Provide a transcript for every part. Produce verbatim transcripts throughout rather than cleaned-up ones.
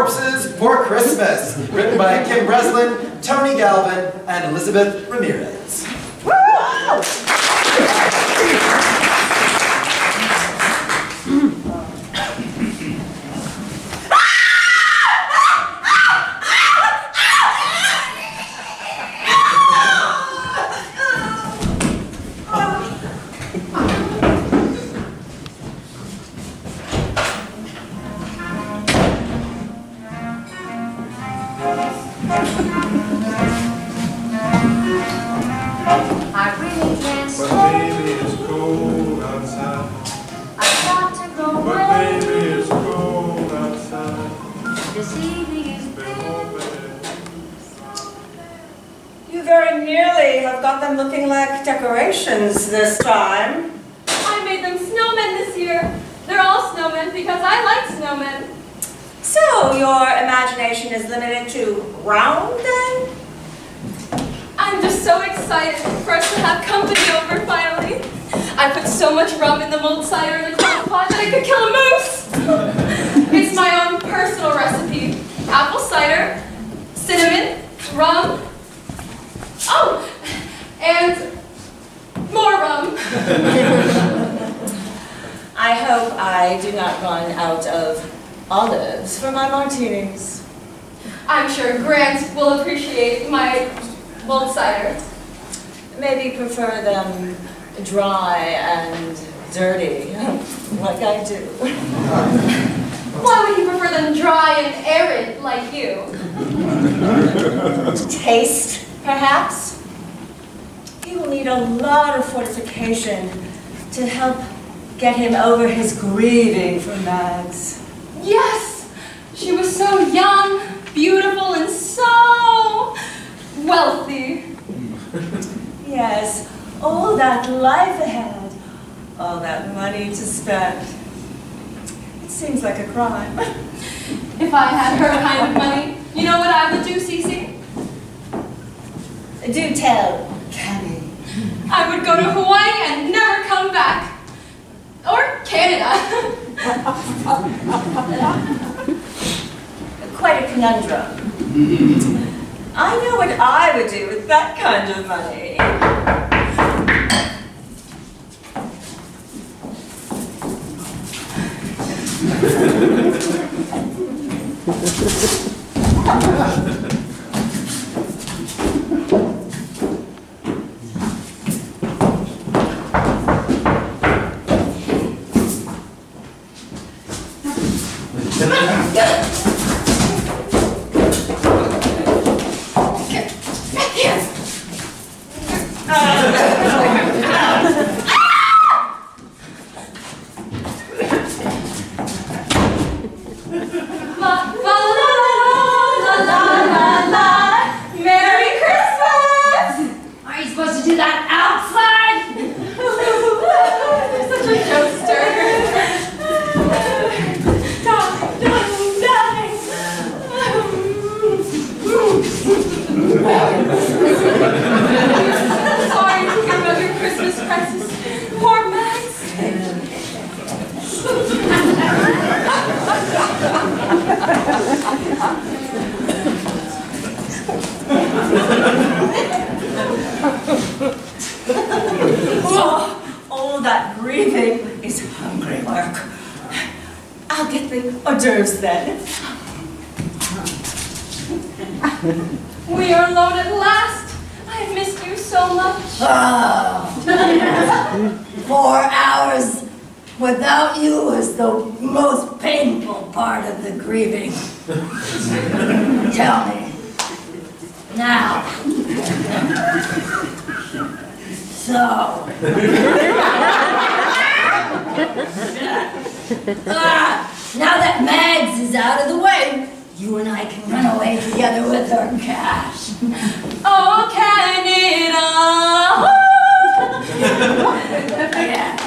Corpses for Christmas, written by Kim Breslin, Tony Galvin, and Elizabeth Ramirez. Looking like decorations this time. I made them snowmen this year. They're all snowmen because I like snowmen. So your imagination is limited to round then? I'm just so excited for us to have company over finally. I put so much rum in the mulled cider in the crock pot that I could kill a moose. It's my own personal recipe. Apple cider, cinnamon, rum. Oh! And more rum. I hope I do not run out of olives for my martinis. I'm sure Grant will appreciate my mulled cider. Maybe prefer them dry and dirty, like I do. Why would he prefer them dry and arid like you? Taste, perhaps? He will need a lot of fortification to help get him over his grieving for Mags. Yes! She was so young, beautiful, and so wealthy. Yes, all that life ahead, all that money to spend. It seems like a crime. If I had her kind of money, you know what I would do, Cece? Do tell, Cammy. I would go to Hawaii and never come back. Or Canada. Quite a conundrum. I know what I would do with that kind of money. We are alone at last. I've missed you so much. Oh. Four hours without you is the most painful part of the grieving. Tell me. Now. So. ah, now that Mags is out of the way, you and I can run away together with our cash. Oh, Canada! Yeah.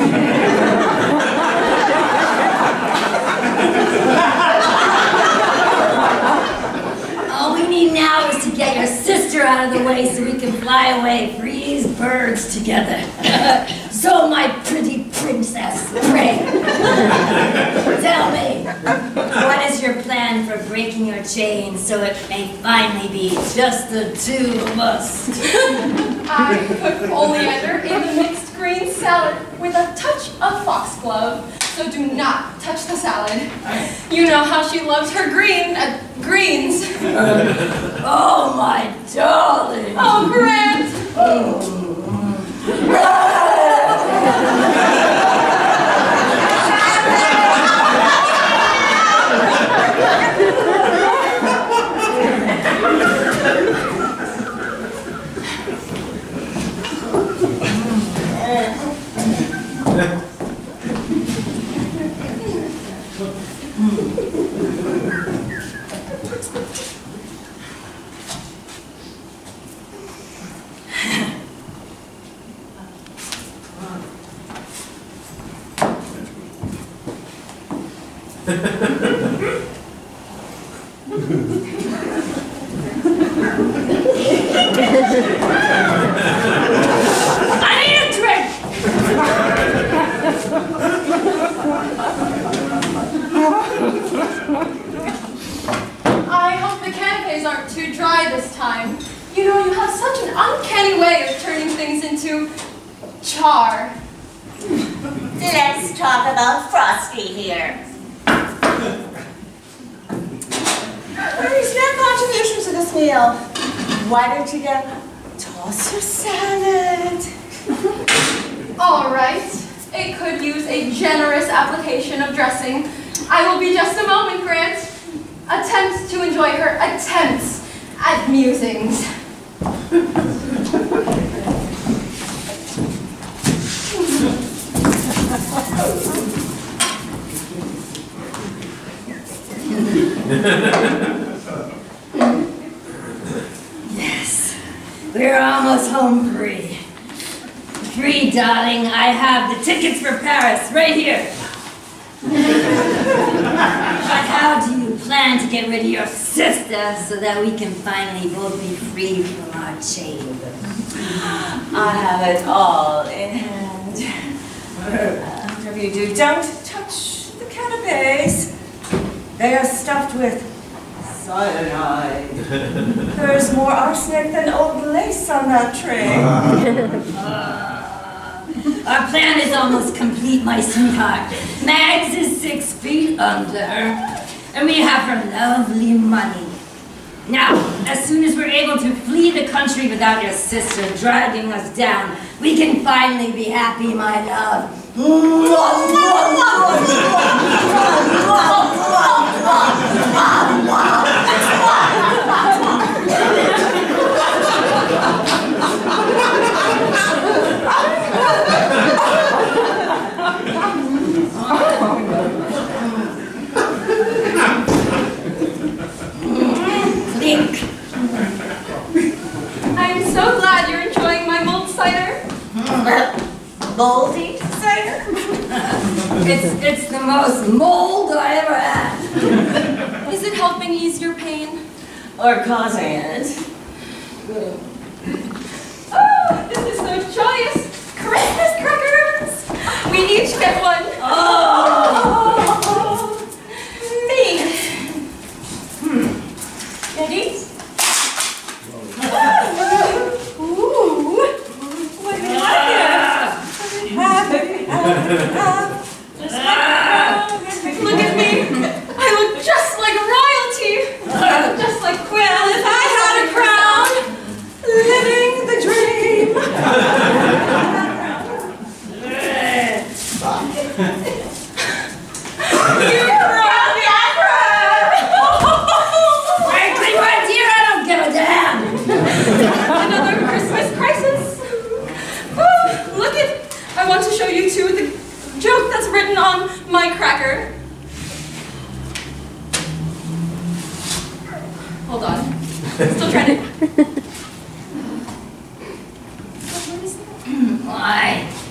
All we need now is to get your sister out of the way so we can fly away, freeze birds together. So, my pretty princess, pray. Tell me, what is your plan for bringing unlinking your chain so it may finally be just the two of us. I put oleander in the mixed green salad with a touch of foxglove, so do not touch the salad. You know how she loves her green, uh, greens. Oh, my darling. Oh, Grant. I hope the canapes aren't too dry this time. You know, you have such an uncanny way of turning things into char. Let's talk about Frosty here. Where's your contribution to this meal? Why don't you go toss your salad? All right. It could use a generous application of dressing. I will be just a moment, Grant. Attempt to enjoy her attempts at musings. Yes, we're almost home free. Free, darling. I have the tickets for Paris right here. But how do you plan to get rid of your sister so that we can finally both be free from our chains? I have it all in hand. Whatever you do, don't touch the canapes. They are stuffed with cyanide. There's more arsenic than old lace on that tray. Our plan is almost complete, my sweetheart. Mags is six feet under, and we have her lovely money. Now, as soon as we're able to flee the country without your sister dragging us down, we can finally be happy, my love. I'm so glad you're enjoying my mulled cider. Moldy cider? It's, it's the most mold I ever had. Is it helping ease your pain? Or causing it? Oh, this is so joyous! Christmas crackers! We each get one. Oh! Me! Hmm. Ready? Ooh! What do you like here? What do you have? What do you have? Just like Look at me. I look just like royalty. Just like Queen. well, if I had a crown, living the dream. You brought the Frankly, my dear, I don't give a damn. Another Christmas crisis. Oh, look at. I want to show you two the joke that's written on my cracker. Hold on. Still trying to. Why?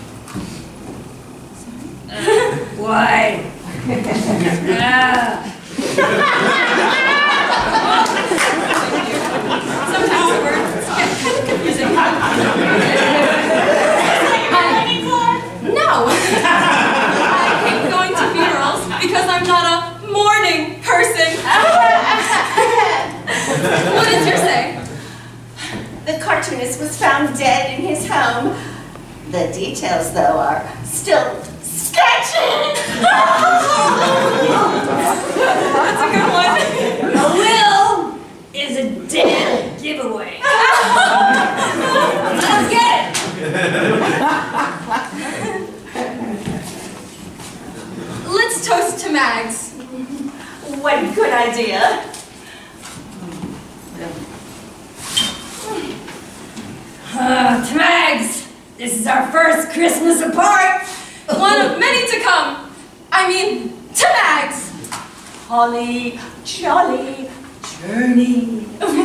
Why? Ah. Sometimes the words get kind of confusing. No! I hate going to funerals because I'm not a mourning person. The details, though, are still sketchy. That's a good one. A will is a dead giveaway. Let's get it. Let's toast to Mags. What a good idea. Uh, to Mags, this is our first Christmas apart. One of many to come. I mean, to Mags. Holly, jolly journey.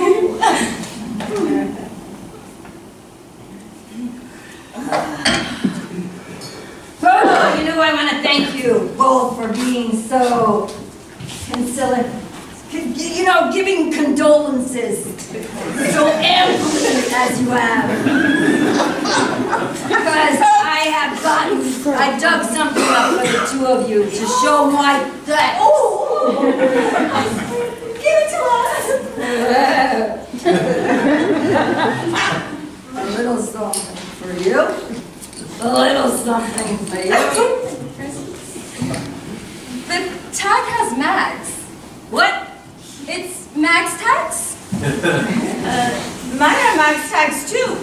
Oh, you know, I want to thank you both for being so conciliate, you know, giving condolences so amply as you have. Because I have gotten, I dug something up for the two of you to show my thanks. Oh, give it to us. A little something for you. A little something for you. The tag has Mags. What? It's Mags tags. Uh, mine are Max tags too.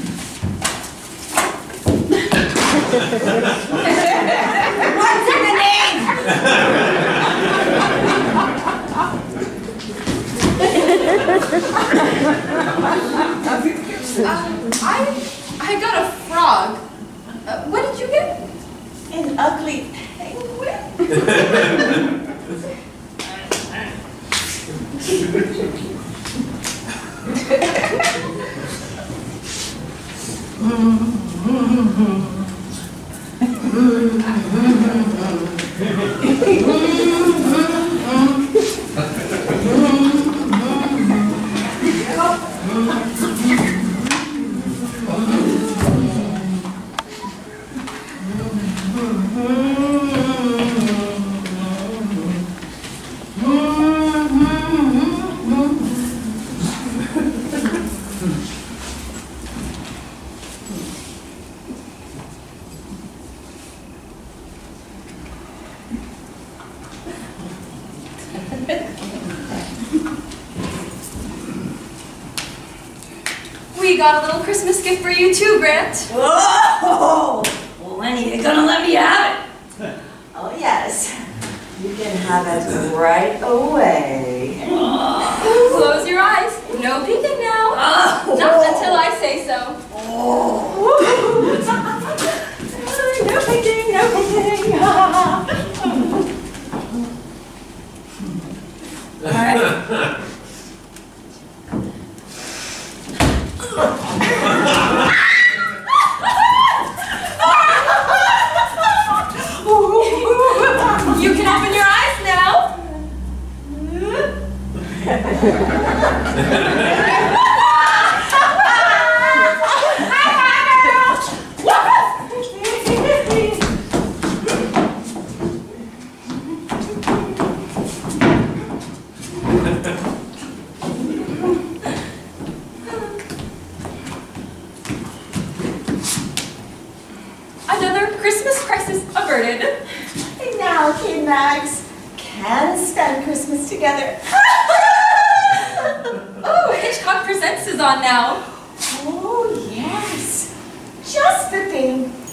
What's in the name? Um, I, I got a frog. Uh, what did you get? An ugly penguin. We got a little Christmas gift for you too, Grant. Whoa! Well, when are you gonna let me have it? Oh yes, you can have it right away. Close your eyes. No peeking now. Oh. Not until I say so. No thinking, no thinking. All right. You can open your eyes now. Another Christmas crisis averted. And now, Kid Mags can spend Christmas together. Oh, Hitchcock Presents is on now. Oh yes, just the thing